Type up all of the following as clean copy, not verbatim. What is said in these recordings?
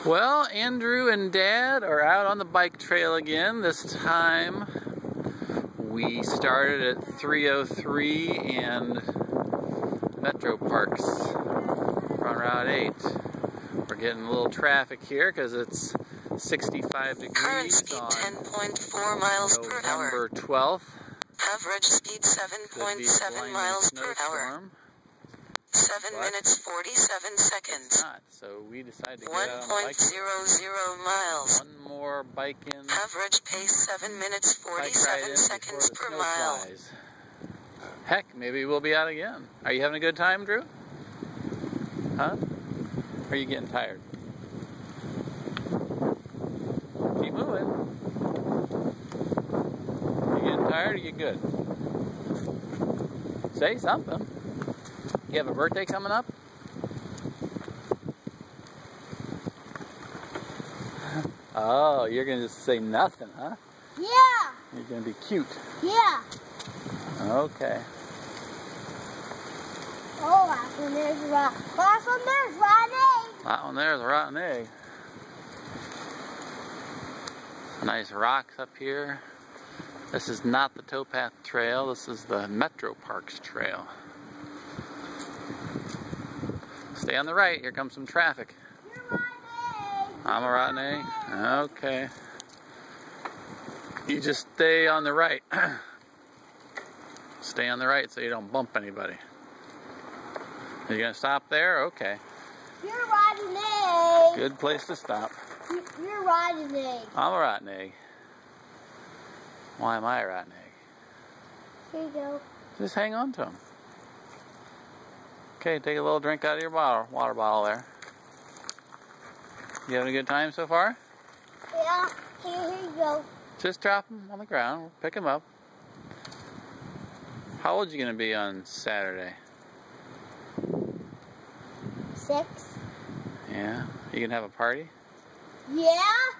Well, Andrew and Dad are out on the bike trail again. This time we started at 303 and Metro Parks. We're on Route 8. We're getting a little traffic here because it's 65 degrees. Current speed 10.4 miles per hour. November 12th. Average speed 7.7 miles per hour. 7 minutes 47 seconds. Not, so we decided to get out on the bike. 1.00 miles. One more bike in. Average pace 7 minutes 47 seconds per mile. Flies. Heck, maybe we'll be out again. Are you having a good time, Drew? Huh? Or are you getting tired? Keep moving. You getting tired or you good? Say something. You have a birthday coming up? Oh, you're going to just say nothing, huh? Yeah. You're going to be cute. Yeah. Okay. Oh, last one there's a rotten egg. That one there's a rotten egg. Nice rocks up here. This is not the towpath trail. This is the Metro Parks trail. Stay on the right. Here comes some traffic. You're rotten egg. I'm a rotten egg? Okay. You just stay on the right. Stay on the right so you don't bump anybody. Are you going to stop there? Okay. You're rotten egg. Good place to stop. You're rotten egg. I'm a rotten egg. Why am I a rotten egg? Here you go. Just hang on to him. Okay, take a little drink out of your water bottle there. You having a good time so far? Yeah. Here you go. Just drop him on the ground. Pick him up. How old are you going to be on Saturday? 6. Yeah? You going to have a party? Yeah?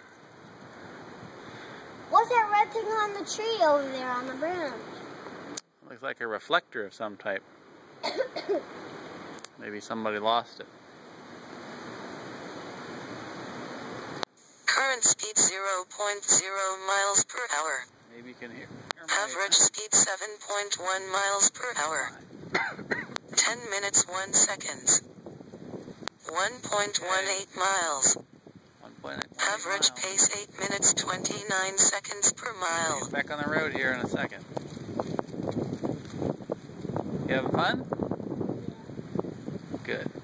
What's that red thing on the tree over there on the branch? Looks like a reflector of some type. Maybe somebody lost it. Current speed 0.0 miles per hour. Maybe you can hear Average speed 7.1 miles per hour. 10 minutes 1 seconds. 1.18 miles. 1.8 Average pace 8 minutes 29 seconds per mile. Get back on the road here in a second. You having fun? Good.